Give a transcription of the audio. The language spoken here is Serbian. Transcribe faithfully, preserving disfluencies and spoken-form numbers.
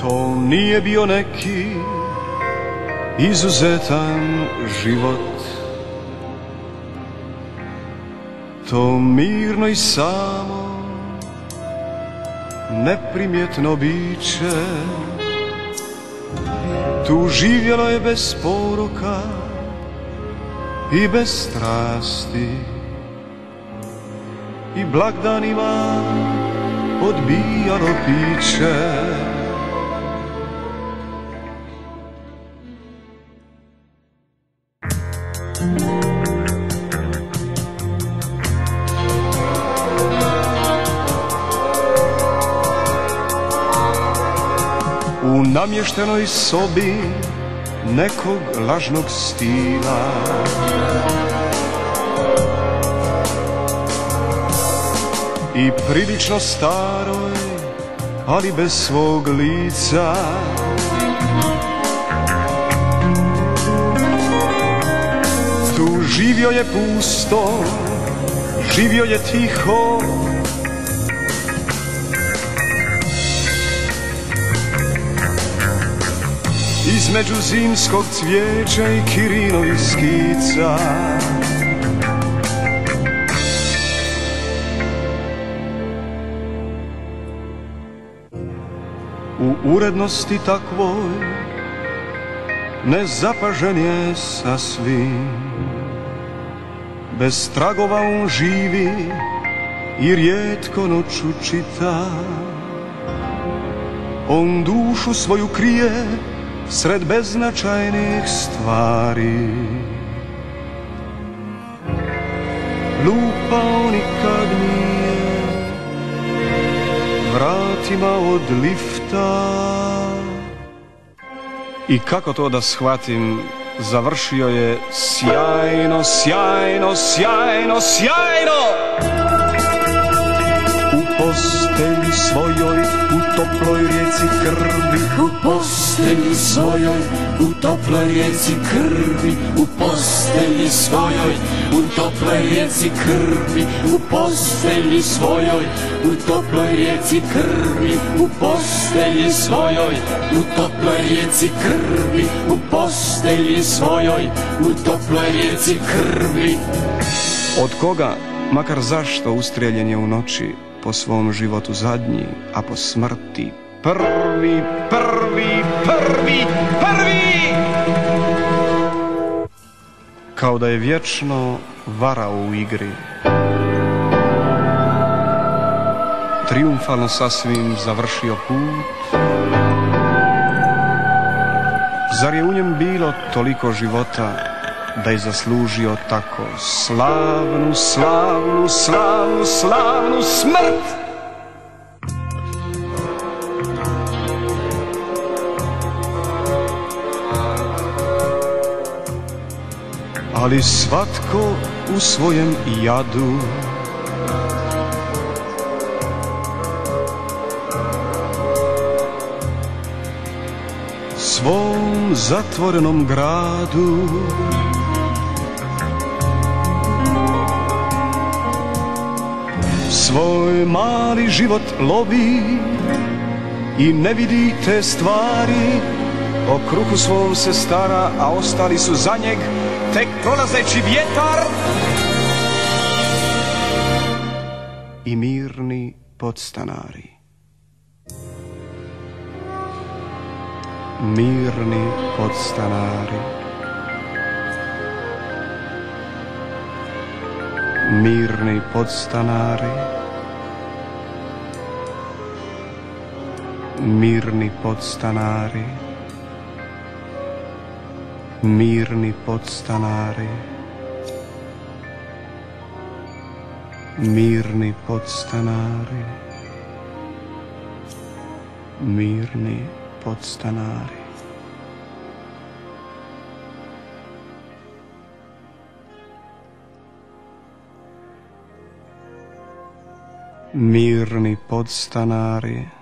To nije bio neki izuzetan život, to mirno i samo neprimjetno biće. Tu živjelo je bez poroka i bez strasti, i blagdanima odbijalo piće. U namještenoj sobi nekog lažnog stila i prilično staroj, ali bez svog lica, tu živio je pusto, živio je tiho, između zimskog cvijeća i Kirinovih skica. U urednosti takvoj nezapažen je sasvim, bez tragova on živi i rijetko noću čita. On dušu svoju krije sred beznačajnih stvari, lupao nikad nije vratima od lifta. I kako to da shvatim, završio je sjajno, sjajno, sjajno, sjajno u postelji svojoj, u toploj rijeci krvi. U postelji svojoj, u toploj rijeci krvi. U postelji svojoj, u toploj rijeci krvi. U postelji svojoj, u toploj rijeci krvi. U postelji svojoj, u toploj rijeci krvi. U postelji svojoj, u toploj rijeci krvi. Od koga, makar zašto, ustrijeljen je u noći, po svom životu zadnji, a po smrti prvi, prvi, prvi, prvi. Kao da je vječno varao u igri, trijumfalno sasvim završio put. Zar je u njem bilo toliko života da je zaslužio tako slavnu, slavnu, slavnu, slavnu smrt? Ali svatko u svojem jadu svom zatvorenom gradu svoj mali život lovi i ne vidi te stvari. O kruhu svom se stara, a ostali su za njeg tek prolazeći vjetar i mirni podstanari. Mirni podstanari. Mirni podstanari. Mirni podstanari. Mirni podstanari. Mirni podstanari. Mirni podstanari. Mirni podstanari.